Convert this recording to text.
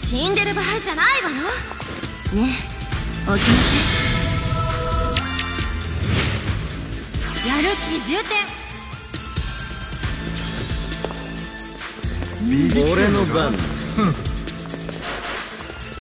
死んでる場合じゃないわよ。ねえ、起きなさい。やる気充填。 俺の番。